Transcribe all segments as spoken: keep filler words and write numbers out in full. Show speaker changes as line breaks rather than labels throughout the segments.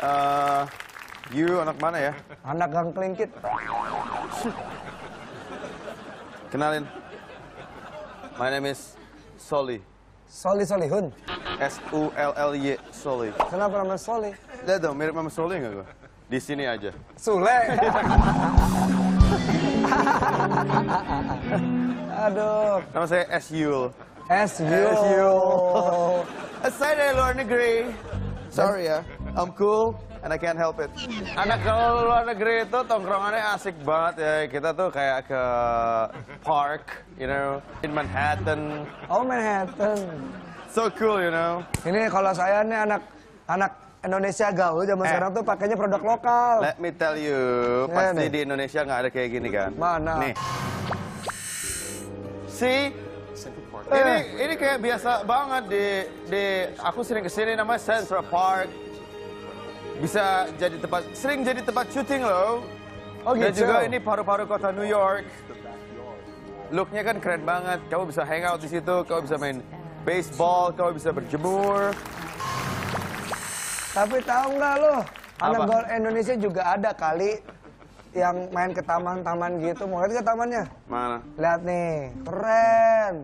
Uh, you anak mana ya?
Anak Gang Klingkit.
Kenalin. My name is Soli.
Soli Solihun.
S U L L Y Soli.
Kenapa namanya Soli?
Lihat dong, mirip sama Soli nggak gua? Di sini aja.
Sule. Aduh.
Nama saya S Yul.
S Yul.
Saya dari luar negeri. Sorry ya, I'm cool and I can't help it. Anak kalau luar negeri itu tongkrongannya asik banget ya. Kita tuh kayak ke park, you know, in Manhattan.
Oh, Manhattan.
So cool, you know.
Ini kalau saya nih anak anak Indonesia gaul zaman eh. sekarang tuh pakainya produk lokal.
Let me tell you,
ya,
pasti
nih.
di Indonesia nggak ada kayak gini kan?
Mana?
Nih. See? Ini ini kayak biasa banget di di aku sering kesini namanya Central Park. Bisa jadi tempat sering jadi tempat syuting loh.
Oh gitu.
Dan juga ini paru-paru kota New York. Looknya kan keren banget. Kamu bisa hangout di situ, kamu bisa main baseball, kamu bisa berjemur.
Tapi tahu nggak lo, anak
Apa?
gaul Indonesia juga ada kali yang main ke taman-taman gitu. Mau lihat ke tamannya?
Mana?
Lihat nih, keren.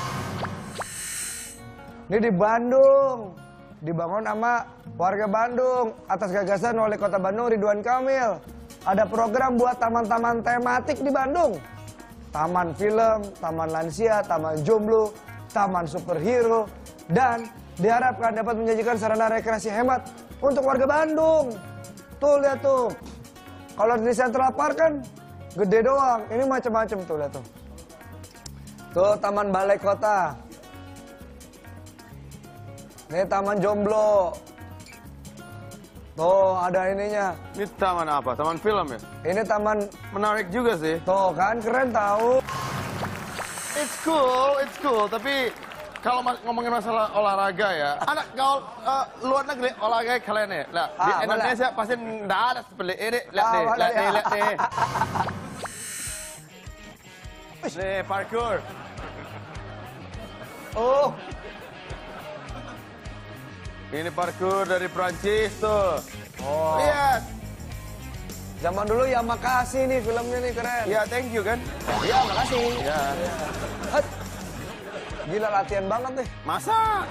Ini di Bandung, dibangun sama warga Bandung atas gagasan Wali Kota Bandung Ridwan Kamil. Ada program buat taman-taman tematik di Bandung. Taman film, taman lansia, taman jomblo, taman superhero, dan diharapkan dapat menjanjikan sarana rekreasi hemat untuk warga Bandung. Tuh lihat tuh. Kalau di Central Park kan gede doang. Ini macam-macam tuh lihat tuh. Tuh Taman Balai Kota. Ini Taman Jomblo. Tuh ada ininya.
Ini taman apa? Taman film ya?
Ini taman
menarik juga sih.
Tuh kan keren tahu.
It's cool, it's cool. Tapi kalau ngomongin masalah olahraga ya, anak gaul uh, luar negeri olahraga kalian ya. Lah, di
ah,
Indonesia mana? Pasti nggak ada seperti ini. Lihat
ah,
nih, lihat
ya?
nih, lihat nih. Nih parkour.
Oh.
Ini parkour dari Prancis tuh.
Oh.
Lihat.
Zaman dulu ya makasih nih filmnya nih keren.
Ya thank you kan.
Ya makasih.
Ya.
Hut. Gila latihan banget deh.
Masa?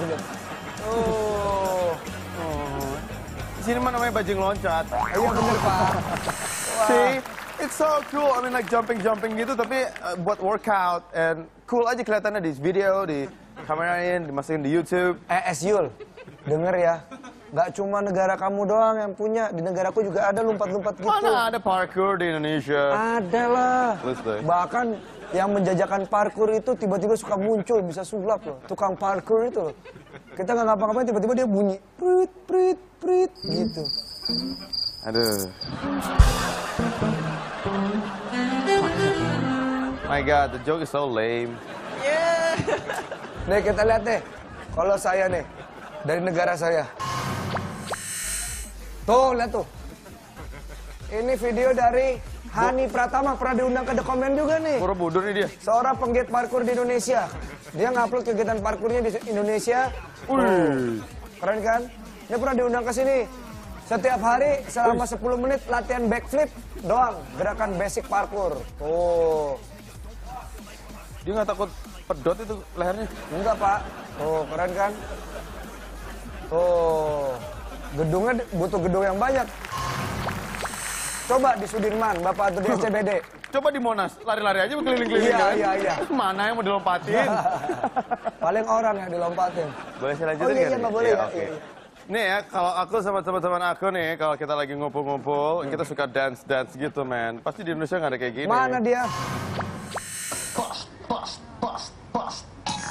Oh.
Oh. Di sini mah namanya bajing loncat.
Iya bener Pak.
See, it's so cool. I mean like jumping-jumping gitu, tapi uh, buat workout and cool aja kelihatannya di video, di kamerain, dimasukin di YouTube.
Eh, S Yul, denger ya. Gak cuma negara kamu doang yang punya, di negaraku juga ada lompat-lompat gitu.
Mana ada parkour di Indonesia?
Ada lah.
Listen.
Bahkan yang menjajakan parkour itu tiba-tiba suka muncul, bisa sulap loh. Tukang parkour itu loh. Kita nggak ngapa-ngapain, tiba-tiba dia bunyi. Prit, prit, prit, gitu.
Aduh. My God, the joke is so lame.
Yeah. Nih kita lihat deh, kalau saya nih, dari negara saya. Tuh, lihat tuh. Ini video dari Hani Pratama, pernah diundang ke The Comment juga nih.
Borobudur nih dia.
Seorang penggiat parkour di Indonesia. Dia ngupload kegiatan parkournya di Indonesia.
Wih.
Keren kan? Dia pernah diundang ke sini. Setiap hari selama sepuluh menit latihan backflip doang. Gerakan basic parkour. Tuh.
Dia nggak takut pedot itu lehernya?
Enggak, Pak. Tuh, keren kan? Tuh. Gedungnya butuh gedung yang banyak. Coba di Sudirman, Bapak, atau di S C B D.
Coba di Monas, lari-lari aja keliling-keliling
Iya,
kan?
iya, iya.
Mana yang mau dilompatin?
Paling orang yang dilompatin.
Boleh saya lanjutin
Oh iya,
kan?
iya, nggak boleh
Iya,
ya.
oke.
Iya.
Nih ya, kalau aku sama teman-teman aku nih, kalau kita lagi ngumpul-ngumpul, hmm. kita suka dance-dance gitu, man. Pasti di Indonesia nggak ada kayak gini.
Mana dia?
Bust, bust, bust, bust.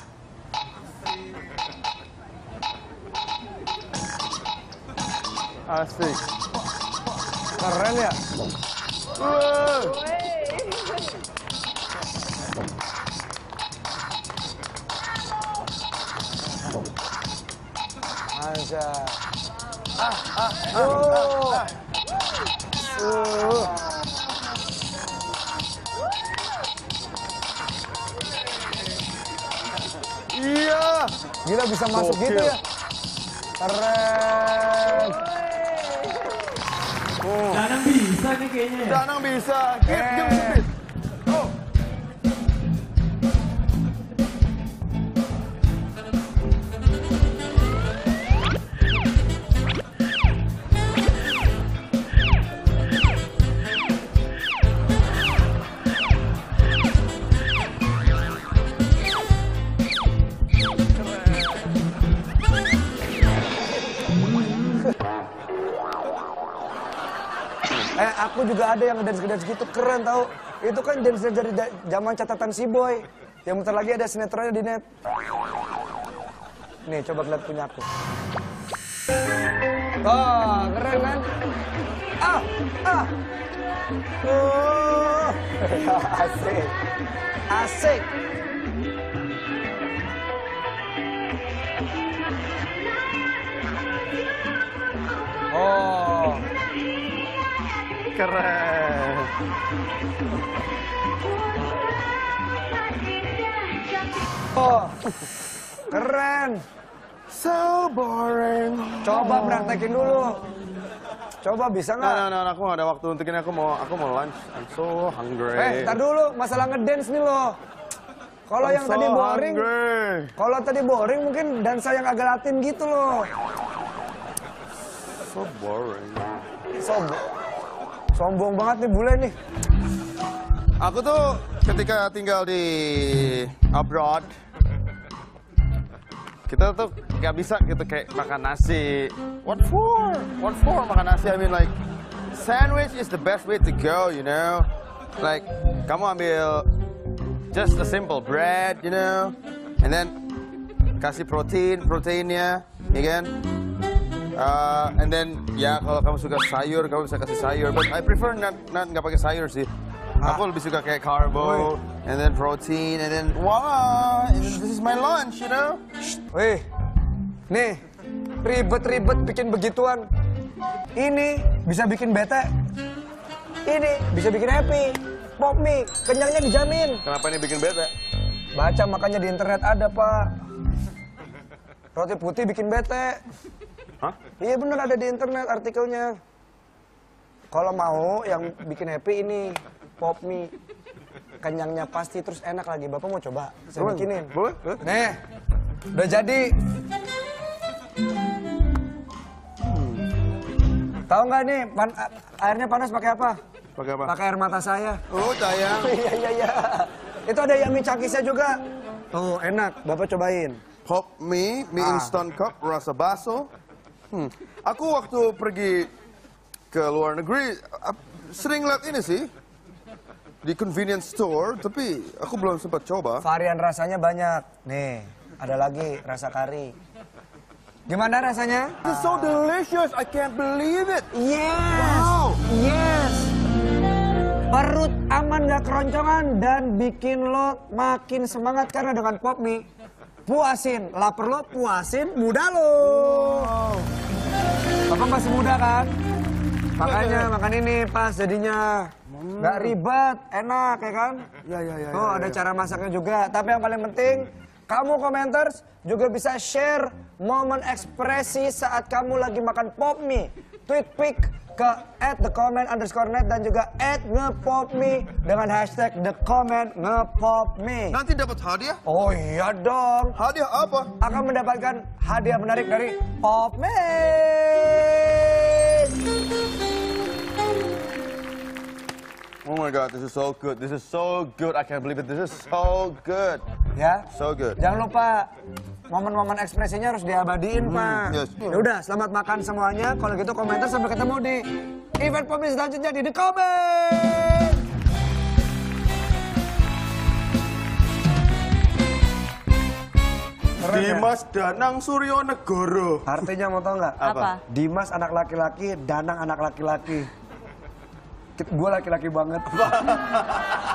Asik.
Keren ya?
Wow.
Aja.
Ah, ah,
Oh.
ah, ah.
Uh.
Iya.
Gila bisa masuk
Gokil.
gitu ya? Keren.
Oh.
Danang bisa nih kayaknya.
Danang bisa. Give,
Eh.
give me speed. Oh.
Eh, aku juga ada yang dance-dance gitu, keren tau. Itu kan dance dari da- zaman catatan si boy. Yang bentar lagi ada sinetronnya di net. Nih, coba lihat punya aku. Oh, keren kan? Ah, ah. Oh, asik. Asik. Oh.
Keren.
Oh, keren.
So boring.
Coba praktekin dulu. Coba bisa
Nah,
nggak?
nah, nah, aku nggak ada waktu untuk ini. Aku mau, aku mau lunch. I'm so hungry.
Eh, tar dulu. Masalah ngedance nih loh. Kalau
I'm
yang
so
tadi boring,
hungry.
kalau tadi boring mungkin dansa yang agak latin gitu loh.
So boring.
Sombong. Sombong banget nih bule nih.
Aku tuh ketika tinggal di abroad, kita tuh nggak bisa gitu kayak makan nasi. What for? What for makan nasi? I mean like, sandwich is the best way to go, you know? Like, kamu ambil just a simple bread, you know? And then kasih protein, proteinnya, ya kan? Uh, and then ya kalau kamu suka sayur, kamu bisa kasih sayur. But I prefer not not nggak pakai sayur sih. Aku lebih suka kayak carbo, and then protein, and then voila, and then this is my lunch, you know?
Wih, nih ribet-ribet bikin begituan. Ini bisa bikin bete. Ini bisa bikin happy. Pop mie, kenyangnya dijamin.
Kenapa ini bikin bete?
Baca makanya di internet ada, Pak. Roti putih bikin bete.
Hah?
Iya bener ada di internet artikelnya. Kalau mau yang bikin happy ini pop mie. Kenyangnya pasti terus enak lagi. Bapak mau coba? Saya
Boleh.
bikinin.
Boleh, boleh.
Nih, udah jadi. Tahu nggak nih pan- airnya panas pakai apa?
Pakai apa?
Pakai air mata saya.
Oh, sayang.
Iya iya iya. Itu ada yummy cakisnya juga. Oh enak. Bapak cobain.
Pop mie, mie
Ah.
instant cup, rasa baso. Hmm. Aku waktu pergi ke luar negeri, ap- sering lihat ini sih. Di convenience store, tapi aku belum sempat coba.
Varian rasanya banyak. Nih, ada lagi rasa kari. Gimana rasanya?
It's so delicious, I can't believe it.
Yes.
Wow.
Yes. Perut aman gak keroncongan dan bikin lo makin semangat karena dengan pop mie puasin lapar lo, puasin muda lo. Bapak masih muda kan? Makanya makan ini pas jadinya nggak ribet, enak ya kan?
Ya, ya, ya.
Oh,
ya,
ada
ya.
cara masaknya juga. Tapi yang paling penting, kamu komenters juga bisa share momen ekspresi saat kamu lagi makan pop mie. Tweet pic ke at the comment underscore net dan juga at ngepopmie dengan hashtag the comment ngepopmie.
Nanti dapat hadiah?
Oh iya dong.
Hadiah apa?
Akan mendapatkan hadiah menarik dari Popmie.
Oh my god, this is so good. This is so good. I can't believe it. This is so good.
Ya.
So good.
Jangan lupa momen-momen ekspresinya harus diabadiin, Pak.
yes.
Ya udah, selamat makan semuanya. Kalau gitu komentar sampai ketemu di event Popmie selanjutnya di The Comment. Keren ya?
Dimas Danang Suryonegoro.
Artinya mau tau nggak?
Apa?
Dimas anak laki-laki, Danang anak laki-laki. Gue laki-laki banget.